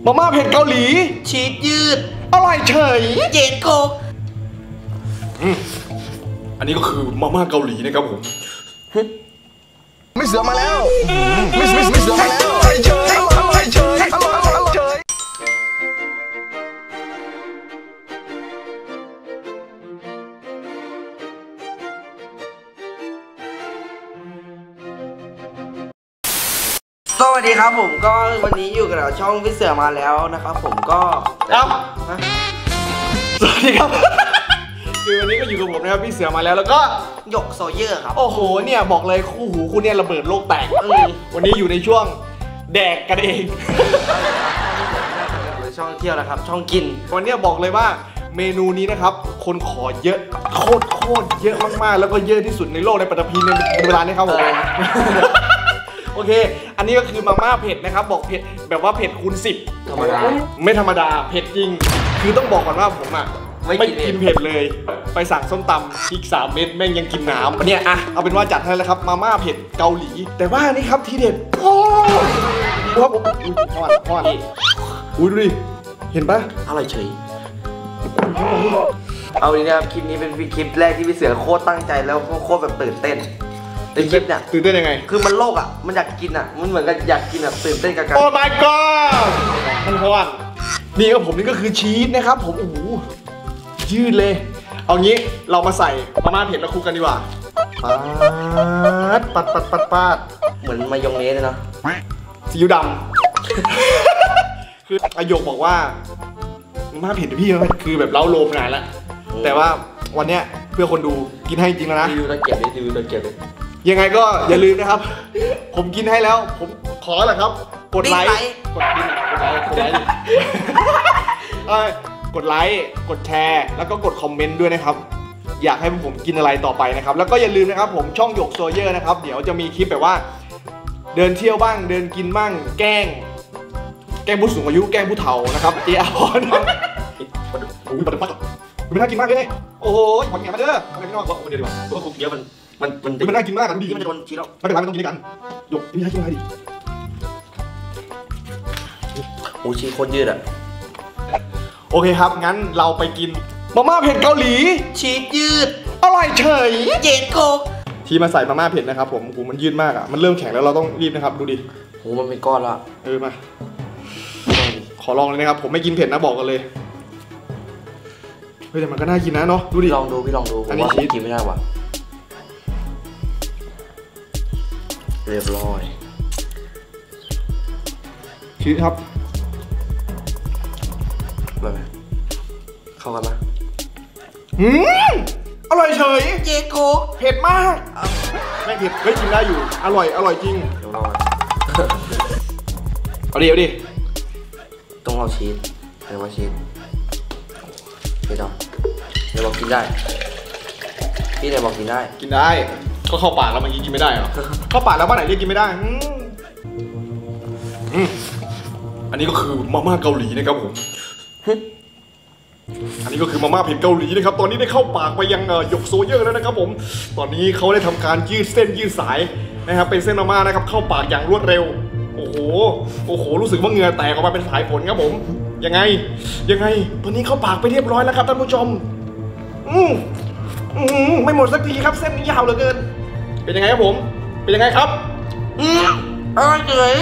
มาม่าเผ็ดเกาหลีชีสยืดอร่อยเฉยเย็นโคกอันนี้ก็คือมาม่าเกาหลีนะครับผมไม่เสือมาแล้วไม่เสือมาแล้วอร่อยเฉยอร่อยเฉยอร่อยเฉยสวัสดีครับผมก็วันนี้อยู่กับช่องพี่เสือมาแล้วนะครับผมก็สวัสดีครับคือวันนี้ก็อยู่กับผมนะครับพี่เสือมาแล้วก็หยกโซเยอร์ครับโอ้โหเนี่ยบอกเลยคู่หูคู่เนี่ยระเบิดโลกแตกวันนี้อยู่ในช่วงแดกกันเองช่องเที่ยวนะครับช่องกินวันนี้บอกเลยว่าเมนูนี้นะครับคนขอเยอะโคตรเยอะมากๆแล้วก็เยอะที่สุดในโลกในปฐพีในเวลานี้ครับผมโอเคอันนี้ก็คือมาม่าเผ็ดนะครับบอกเผ็ดแบบว่าเผ็ดคูณ10 ธรรมดาไม่ธรรมดาเผ็ดจริงคือต้องบอกก่อนว่าผมอ่ะไม่กินเผ็ดเลยไปสั่งส้มตำอีก3 เม็ดแม่งยังกินน้ำเนี่ยอ่ะเอาเป็นว่าจัดให้แล้วครับมาม่าเผ็ดเกาหลีแต่ว่านี่ครับทีเด็ดโอ้ครับผมพ่ออุ้ยดูดิเห็นปะอร่อยเฉยเอาดีนะครับคลิปนี้เป็นคลิปแรกที่พี่เสือโคตรตั้งใจแล้วโคตรแบบตื่นเต้นในคลิปเนี่ยตื่นเต้นยังไงคือมันโลกอ่ะมันอยากกินอ่ะมันเหมือนกับอยากกินแบบตื่นเต้นกันโอ้ my god ท่านพ่อนี่ครับผมนี่ก็คือชีสนะครับผมโอ้โหยืดเลยเอางี้เรามาใส่มาม่าเผ็ดแล้วคลุกกันดีกว่าปัดเหมือนมายองเนสเลยเนาะซีอิ๊วดำคือประโยคบอกว่ามาม่าเผ็ดพี่คือแบบเล้าโลมนานแล้วแต่ว่าวันเนี้ยเพื่อคนดูกินให้จริงแล้วนะดูตะเกียบเลยยังไงก็อย่าลืมนะครับผมกินให้แล้วผมขอแหละครับกดไลค์กดไลค์กดไลค์กดแชร์แล้วก็กดคอมเมนต์ด้วยนะครับอยากให้ผมกินอะไรต่อไปนะครับแล้วก็อย่าลืมนะครับผมช่องหยกโซเยอร์นะครับเดี๋ยวจะมีคลิปแบบว่าเดินเที่ยวบ้างเดินกินบ้างแกล้งผู้สูงอายุแกล้งผู้เฒ่านะครับเจ้าอ่อนปัดปัดไม่น่ากินมากเลยโอ้โหหวานแง่มาเด้ออะไรพี่น้องบอกคนเดียวดีกว่าตัวคุกเยอะมันน่ากินมากกันดีมันจะโดนชี้แล้วไม่เป็นไรไม่ต้องกินกันหยกพี่ให้กินอะไรดิโอ้ชีสโคตรยืดอ่ะโอเคครับงั้นเราไปกินมาม่าเผ็ดเกาหลีชีสยืดอร่อยเฉยเย็นโคกที่มาใส่มาม่าเผ็ดนะครับผมมันยืดมากอ่ะมันเริ่มแข็งแล้วเราต้องรีบนะครับดูดิโหมันเป็นก้อนละมาขอลองเลยนะครับผมไม่กินเผ็ดนะบอกกันเลยเฮ้ยแต่มันก็น่ากินนะเนาะดูดิลองดูพี่ลองดูอันนี้ชีสกินไม่ได้ว่ะเรียบร้อยชีสครับแบบเข้ากันไหมอร่อยเฉยเจโกเผ็ดมากไม่เผ็ดไม่กินได้อยู่อร่อยจริงเอาดิต้องเอาชีสเรียกว่าชีสไม่ต้องเดี๋ยวบอกกินได้พี่เดี๋ยวบอกกินได้ก็เข้าปากแล้วมันกินไม่ได้เหรอเข้าปากแล้วบ้านไหนเรียกกินไม่ได้อันนี้ก็คือมาม่าเกาหลีนะครับผมอันนี้ก็คือมาม่าเผ็ดเกาหลีนะครับตอนนี้ได้เข้าปากไปยังหยกโซเยอร์แล้วนะครับผมตอนนี้เขาได้ทำการยืดเส้นยืดสายนะครับเป็นเส้นมาม่านะครับเข้าปากอย่างรวดเร็วโอ้โหรู้สึกว่าเหงื่อแตกออกมาเป็นสายฝนครับผมยังไงตอนนี้เข้าปากไปเรียบร้อยแล้วครับท่านผู้ชมไม่หมดสักทีครับเส้นนี้ยาวเหลือเกินเป็นยังไงครับผมเป็นยังไงครับอร่อยเฉย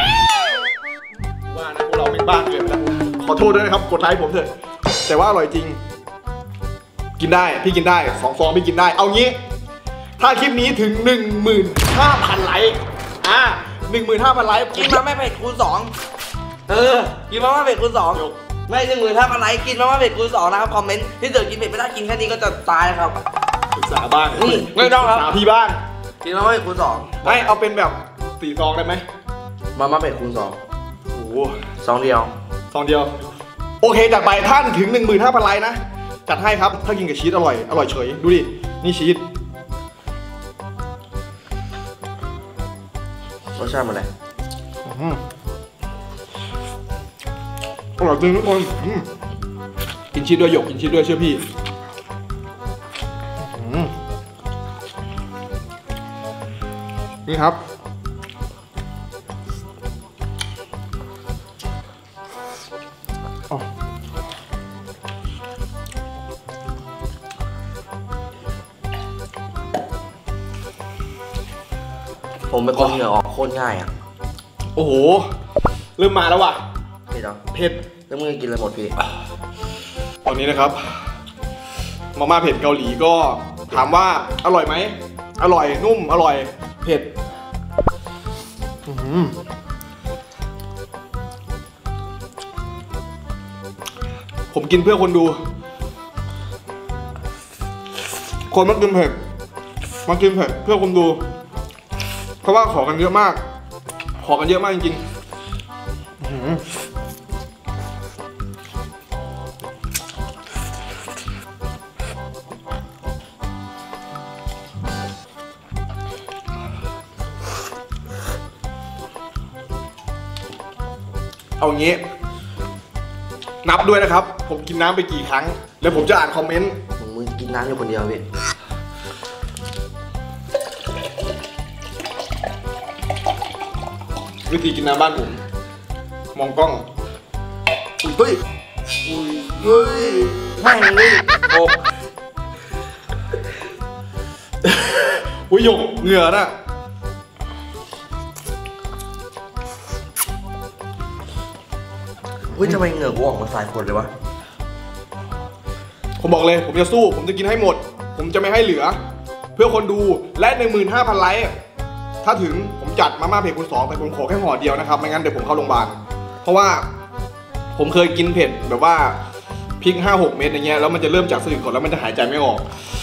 ว่านะพวกเราไม่บ้าเกินแล้วขอโทษด้วยนะครับกดไลค์ผมเถอะแต่ว่าอร่อยจริงกินได้พี่กินได้2 ฟองพี่กินได้เอางี้ถ้าคลิปนี้ถึง 15,000 ไลค์15,000 ไลค์กินมาไม่เผ็ดคูณ2กินมาไม่เผ็ดคูณ2ไม่15,000 ไลค์กินมาไม่เผ็ดคูณ2นะครับคอมเมนต์พี่เสือกินเผ็ดไม่ได้กินแค่นี้ก็จะตายครับศึกษาบ้างไม่ต้องครับพี่บ้างกินมาไม่เผ็ดคูณ2 ไม่เอาเป็นแบบ4 ซองได้ไหมมาไม่เผ็ดคูณ2 โอ้ซองเดียวโอเคจัดไปท่านถึง 15,000 ไลค์นะจัดให้ครับถ้ากินกับชีสอร่อยเฉยดูดินี่ชีสรสชาติมันอะไรอร่อยจริงทุกคนกินชีสด้วยหยกกินชีสด้วยเชื่อพี่นี่ครับผมเป็นคนเหงื่อออกโคตรง่ายอ่ะโอ้โหเริ่มมาแล้วว่ะเผ็ดเหรอเผ็ดแล้วมึงจะกินอะไรหมดพี่ตอนนี้นะครับมาม่าเผ็ดเกาหลีก็ถามว่าอร่อยไหมอร่อยนุ่มอร่อยเผ็ดผมกินเพื่อคนดู คนมากินเผ็ดมากินเผ็ดเพื่อคนดู เพราะว่าขอกันเยอะมากขอกันเยอะมากจริงๆเอางี้นับด้วยนะครับผมกินน้ำไปกี่ครั้งแล้วผมจะอ่านคอมเมนต์มึงกินน้ำอยู่คนเดียวพี่วิธีกินน้ำบ้านผมมองกล้องอุ้ยเฮ้ยไม่เลยโอ้อุ้ยหยกเหงื่อน่ะเฮ้ยทำไมเหงื่อกูออกมาสายคนเลยวะผมบอกเลยผมจะสู้ผมจะกินให้หมดผมจะไม่ให้เหลือเพื่อคนดูและ 15,000 ไลค์ถ้าถึงผมจัดมาม่าเผ็ดคูณ 2แต่ผมขอแค่ห่อเดียวนะครับไม่งั้นเดี๋ยวผมเข้าโรงพยาบาลเพราะว่าผมเคยกินเผ็ดแบบว่าพริก 5-6 เม็ดอย่างเงี้ยแล้วมันจะเริ่มจากสะอึกก่อนแล้วมันจะหายใจไม่ออก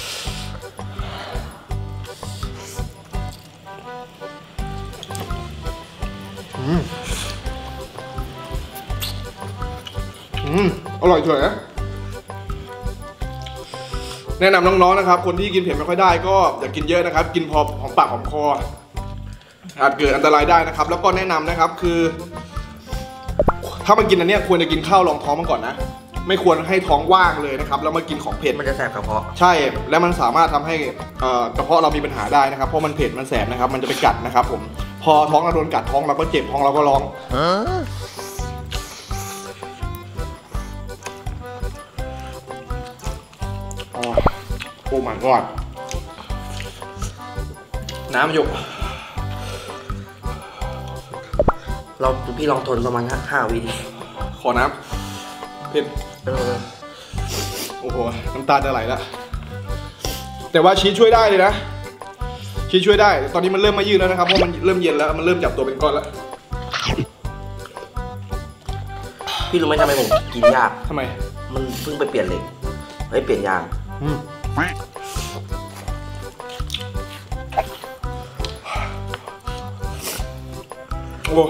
อร่อยเฉยนะแนะนำน้องๆนะครับคนที่กินเผ็ดไม่ค่อยได้ก็อย่ากินเยอะนะครับกินพอหอมปากหอมคออาจเกิดอันตรายได้นะครับแล้วก็แนะนำนะครับคือถ้ามากินอันเนี้ยควรจะกินข้าวรองท้องมาก่อนนะไม่ควรให้ท้องว่างเลยนะครับแล้วมากินของเผ็ดมันจะแสบกระเพาะใช่และมันสามารถทำให้กระเพาะเรามีปัญหาได้นะครับเพราะมันเผ็ดมันแสบนะครับมันจะไปกัดนะครับผมพอท้องเราโดนกัดท้องเราก็เจ็บท้องเราก็ร้องโอ้ my god น้ำหยกพี่ลองทนประมาณ5 วิดิขอน้ำเผ็ดโอ้โหน้ำตาจะไหลแล้วแต่ว่าชีสช่วยได้เลยนะชีสช่วยได้ตอนนี้มันเริ่มมายืดแล้วนะครับเพราะมันเริ่มเย็นแล้วมันเริ่มจับตัวเป็นก้อนแล้วพี่รู้ไหมทำไมผมกินยากทำไมมันเพิ่งไปเปลี่ยนเหล็กเฮ้ยเปลี่ยนยางโอ้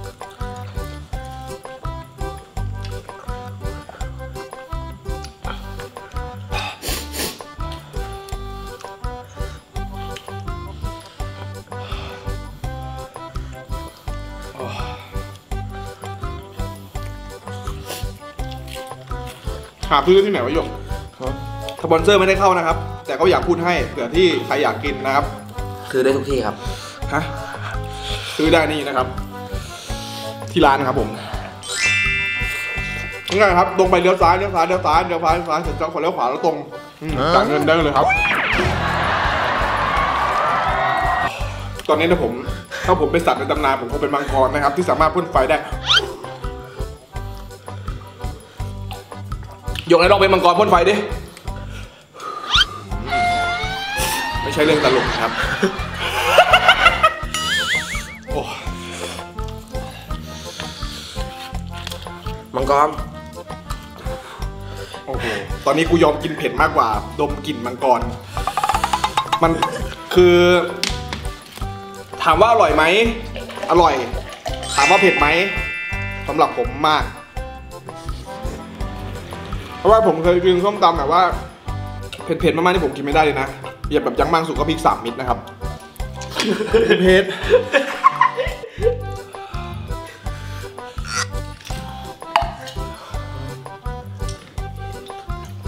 หาซื้อที่ไหนวะหยกสปอนเซอร์ไม่ได้เข้านะครับแต่ก็อยากพูดให้เผื่อที่ใครอยากกินนะครับคือได้ทุกที่ครับฮะซื้อได้นี่นะครับ ที่ร้านนะครับผมง่ายครับตรงไปเลี้ยวซ้ายเลี้ยวซ้ายเลี้ยวซ้ายเลี้ยวซ้ายเลี้ยวซ้ายเสร็จแล้วขวาเลี้ยวขวาแล้วตรงจ่ายเงินได้เลยครับ ตอนนี้นะผมถ้าผมเป็นสัตว์ในตำนานผมคงเป็นมังกรนะครับ ที่สามารถพ่นไฟได้ยกไหนลองเป็นมังกรพ่นไฟดิไม่ใช่เรื่องตลกครับโอ้มังกรโอ้โหตอนนี้กูยอมกินเผ็ดมากกว่าดมกลิ่นมังกรมันคือถามว่าอร่อยไหมอร่อยถามว่าเผ็ดไหมสำหรับผมมากเพราะว่าผมเคยกินส้มตำแบบว่าเผ็ดๆมากๆที่ผมกินไม่ได้เลยนะอย่าแบบยั้งมากสุดก็พริก3 มิตรนะครับเผ็ด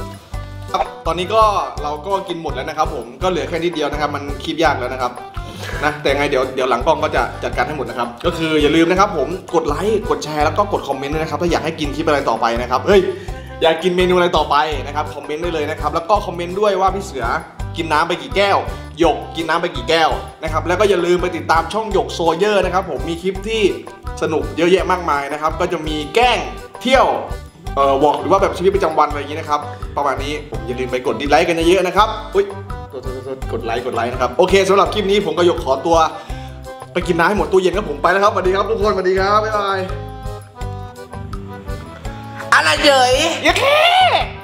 ตอนนี้ก็เราก็กินหมดแล้วนะครับผมก็เหลือแค่นิดเดียวนะครับมันคีบยากแล้วนะครับนะแต่ไงเดี๋ยวหลังกล้องก็จะจัดการให้หมดนะครับก็คืออย่าลืมนะครับผมกดไลค์กดแชร์แล้วก็กดคอมเมนต์ด้วยนะครับถ้าอยากให้กินคลิปอะไรต่อไปนะครับเฮ้ยอยากกินเมนูอะไรต่อไปนะครับคอมเมนต์ได้เลยนะครับแล้วก็คอมเมนต์ด้วยว่าพี่เสือกินน้ำไปกี่แก้วหยกกินน้ำไปกี่แก้วนะครับแล้วก็อย่าลืมไปติดตามช่องหยกโซเยอร์นะครับผมมีคลิปที่สนุกเยอะแยะมากมายนะครับก็จะมีแกล้งเที่ยววอล์กหรือว่าแบบชีวิตประจำวันอะไรอย่างนี้นะครับประมาณนี้ผมอย่าลืมไปกดดิสไลค์กันเยอะๆนะครับอุ้ยกดไลค์นะครับโอเคสำหรับคลิปนี้ผมก็หยกขอตัวไปกินน้ำให้หมดตู้เย็นครับผมไปแล้วครับสวัสดีครับทุกคนสวัสดีครับบ๊ายบายอะไรเฉยอย่าแค่